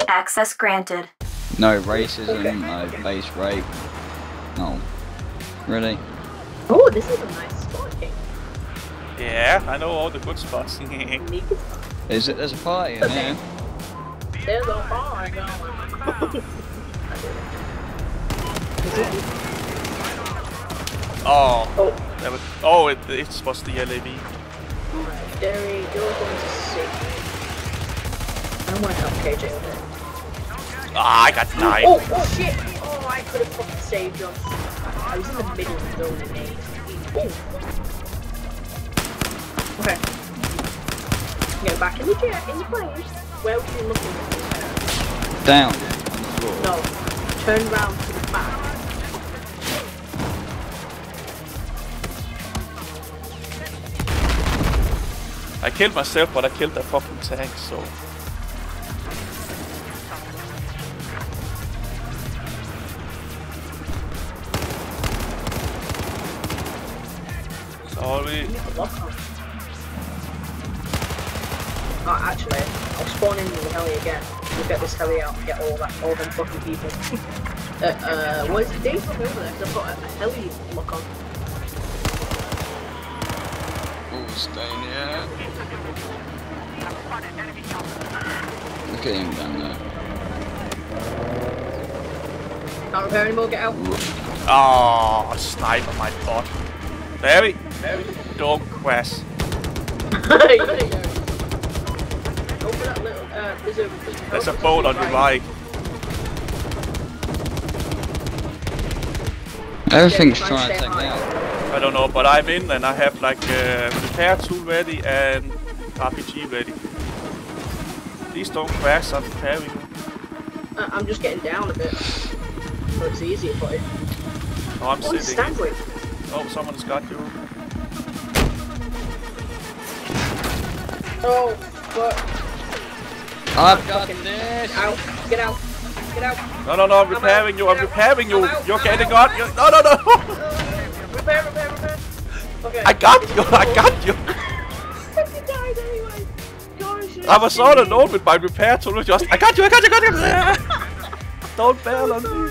Access granted. No racism, no base rape. No. Really? Oh, this is a nice spot, King. Yeah, I know all the good spots. Is it? There's a party in here. There's a bar going. Oh. Oh. That was, oh, it was the LAV. Derry, you're going to save. I want to help KJ with it. Ah, I got 9. Oh shit! Oh, I could have fucking saved us. I was in the middle of throwing an aid. Oh. Okay. Get back in the chair, in the plane. Where were you looking at? Down. No. Turn round to the back. I killed myself, but I killed that fucking tank, so... Sorry. Oh, actually, I'll spawn in with the heli again. We'll get this heli out and get all them fucking people. What is it? Dave over there? Because I've got a heli lock on. Oh, staying here. Look at him down there. Can't repair anymore, get out. Oh, a sniper my bot. Very don't quest. Go for that little, There's a boat on your right. Everything's trying to take me out. I don't know, but I'm in and I have like repair tool ready and RPG ready. Please don't crash, I'm repairing. I'm just getting down a bit. So it's easier for you. Oh, I'm sitting. Stand with. Oh, someone's got you. Oh, what? I've got this! Out. Get out. Get out. No, I'm repairing you, I'm repairing you! You're getting on! No! Repair. Okay. I got you! You died anyway. I was all alone with my repair tool, just I got you! Don't bail on me!